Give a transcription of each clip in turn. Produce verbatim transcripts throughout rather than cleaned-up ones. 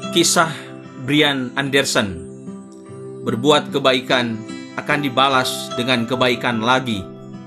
Kisah Brian Anderson. Berbuat kebaikan akan dibalas dengan kebaikan lagi.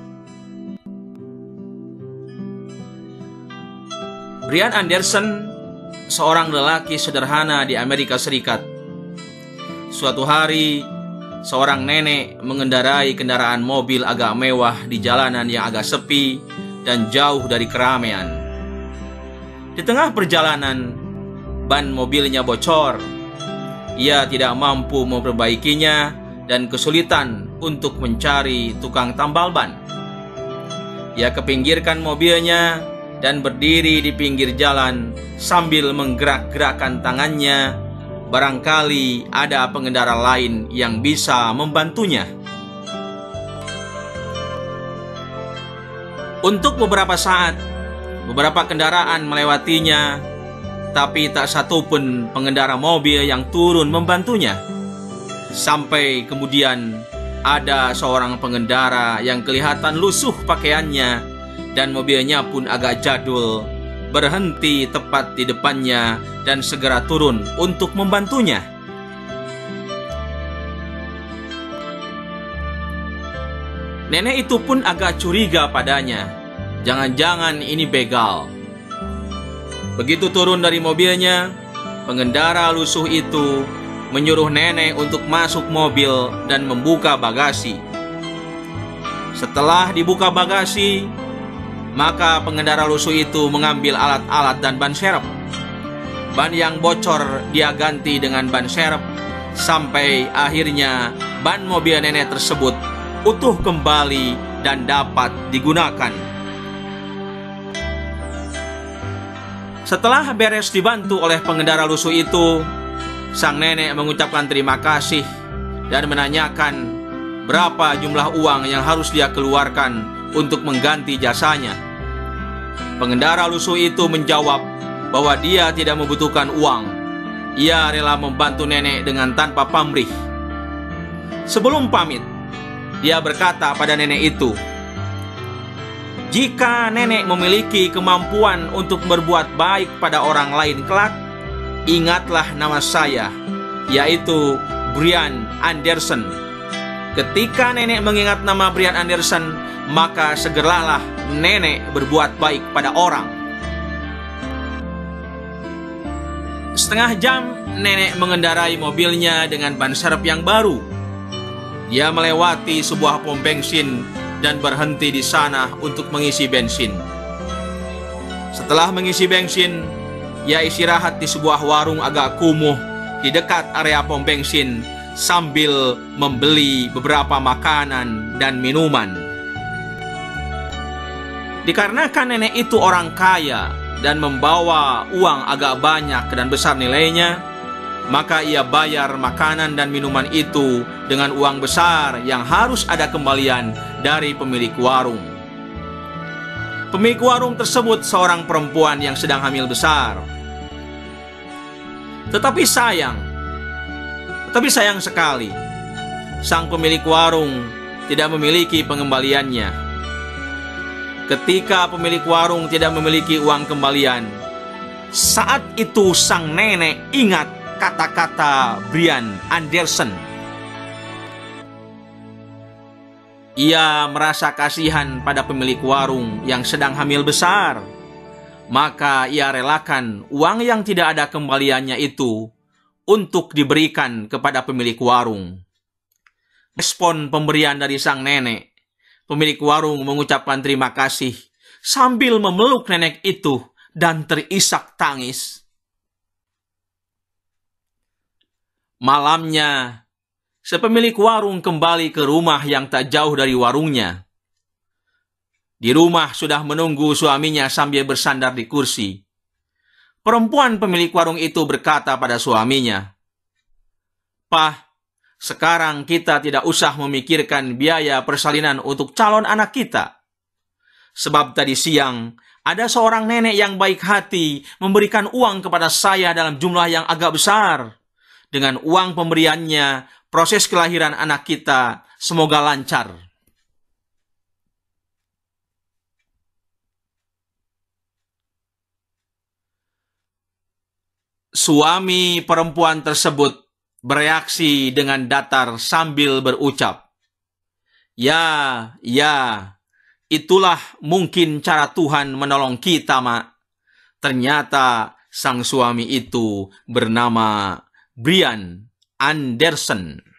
Brian Anderson seorang lelaki sederhana di Amerika Serikat. Suatu hari, seorang nenek mengendarai kendaraan mobil agak mewah di jalanan yang agak sepi dan jauh dari keramaian. Di tengah perjalanan, ban mobilnya bocor. Ia tidak mampu memperbaikinya dan kesulitan untuk mencari tukang tambal ban. Ia kepinggirkan mobilnya dan berdiri di pinggir jalan sambil menggerak-gerakkan tangannya. Barangkali ada pengendara lain yang bisa membantunya. Untuk beberapa saat, beberapa kendaraan melewatinya, tapi tak satu pun pengendara mobil yang turun membantunya. Sampai kemudian ada seorang pengendara yang kelihatan lusuh pakaiannya dan mobilnya pun agak jadul, berhenti tepat di depannya dan segera turun untuk membantunya. Nenek itu pun agak curiga padanya. Jangan-jangan ini begal. Begitu turun dari mobilnya, pengendara lusuh itu menyuruh nenek untuk masuk mobil dan membuka bagasi. Setelah dibuka bagasi, maka pengendara lusuh itu mengambil alat-alat dan ban serep. Ban yang bocor dia ganti dengan ban serep, sampai akhirnya ban mobil nenek tersebut utuh kembali dan dapat digunakan. Setelah beres dibantu oleh pengendara lusuh itu, sang nenek mengucapkan terima kasih dan menanyakan berapa jumlah uang yang harus dia keluarkan untuk mengganti jasanya. Pengendara lusuh itu menjawab bahwa dia tidak membutuhkan uang. Ia rela membantu nenek dengan tanpa pamrih. Sebelum pamit, dia berkata pada nenek itu, "Jika nenek memiliki kemampuan untuk berbuat baik pada orang lain kelak, ingatlah nama saya, yaitu Brian Anderson." Ketika nenek mengingat nama Brian Anderson, maka segeralah nenek berbuat baik pada orang. Setengah jam nenek mengendarai mobilnya dengan ban serep yang baru. Dia melewati sebuah pom bensin dan berhenti di sana untuk mengisi bensin. Setelah mengisi bensin, ia istirahat di sebuah warung agak kumuh di dekat area pom bensin sambil membeli beberapa makanan dan minuman. Dikarenakan nenek itu orang kaya dan membawa uang agak banyak dan besar nilainya, maka ia bayar makanan dan minuman itu dengan uang besar yang harus ada kembalian dari pemilik warung. Pemilik warung tersebut seorang perempuan yang sedang hamil besar. Tetapi sayang, tetapi sayang sekali, sang pemilik warung tidak memiliki pengembaliannya. Ketika pemilik warung tidak memiliki uang kembalian, saat itu sang nenek ingat kata-kata Brian Anderson. Ia merasa kasihan pada pemilik warung yang sedang hamil besar. Maka ia relakan uang yang tidak ada kembaliannya itu untuk diberikan kepada pemilik warung. Respon pemberian dari sang nenek, pemilik warung mengucapkan terima kasih sambil memeluk nenek itu dan terisak tangis. Malamnya, sepemilik warung kembali ke rumah yang tak jauh dari warungnya. Di rumah sudah menunggu suaminya sambil bersandar di kursi. Perempuan pemilik warung itu berkata pada suaminya, "Pak, sekarang kita tidak usah memikirkan biaya persalinan untuk calon anak kita. Sebab tadi siang ada seorang nenek yang baik hati memberikan uang kepada saya dalam jumlah yang agak besar. Dengan uang pemberiannya, proses kelahiran anak kita semoga lancar." Suami perempuan tersebut bereaksi dengan datar sambil berucap, "Ya, ya, itulah mungkin cara Tuhan menolong kita, Mak." Ternyata sang suami itu bernama Brian Anderson.